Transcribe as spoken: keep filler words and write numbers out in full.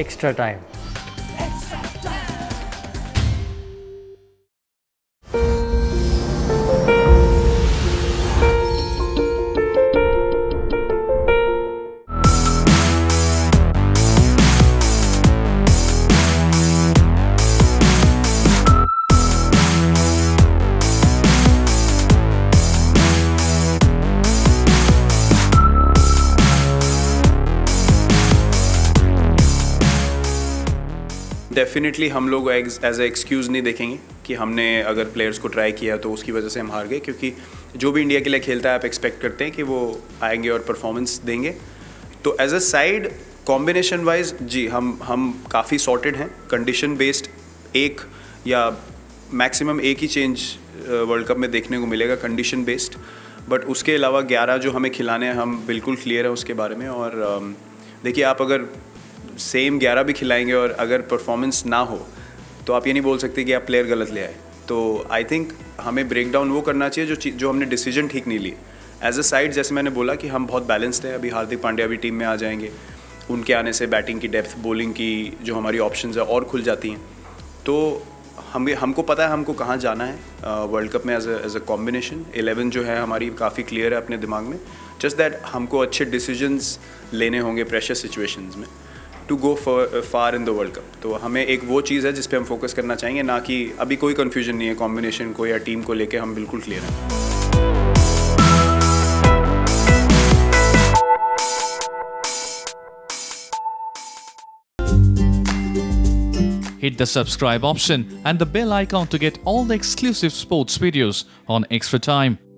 extra time. Definitely हम लोग as a excuse नहीं देखेंगे कि हमने अगर प्लेयर्स को ट्राई किया तो उसकी वजह से हम हार गए, क्योंकि जो भी इंडिया के लिए खेलता है आप एक्सपेक्ट करते हैं कि वो आएंगे और परफॉर्मेंस देंगे। तो as a side combination wise जी हम हम काफ़ी सॉर्टेड हैं। कंडीशन बेस्ड एक या मैक्सिमम एक ही चेंज वर्ल्ड कप में देखने को मिलेगा कंडीशन बेस्ड, बट उसके अलावा ग्यारह जो हमें खिलाने हैं हम बिल्कुल क्लियर है उसके बारे में। और देखिए आप अगर सेम ग्यारह भी खिलाएंगे और अगर परफॉर्मेंस ना हो तो आप ये नहीं बोल सकते कि आप प्लेयर गलत ले आए। तो आई थिंक हमें ब्रेक डाउन वो करना चाहिए जो जो हमने डिसीजन ठीक नहीं लिए। एज अ साइड जैसे मैंने बोला कि हम बहुत बैलेंस्ड हैं। अभी हार्दिक पांड्या भी टीम में आ जाएंगे, उनके आने से बैटिंग की डेप्थ, बॉलिंग की जो हमारी ऑप्शंस है और खुल जाती हैं। तो हमें हमको पता है हमको कहाँ जाना है वर्ल्ड कप में as as a combination. Eleven जो है हमारी काफ़ी क्लियर है अपने दिमाग में। जस्ट दैट हमको अच्छे डिसीजंस लेने होंगे प्रेशर सिचुएशंस में to go far in the world cup. तो हमें एक वो चीज़ है जिस पे हम फोकस करना चाहेंगे, ना कि अभी कोई कंफ्यूजन नहीं है कॉम्बिनेशन को या टीम को लेके, हम बिल्कुल क्लियर हैं। Hit the subscribe option and the bell icon to get all the exclusive sports videos on Extra Time.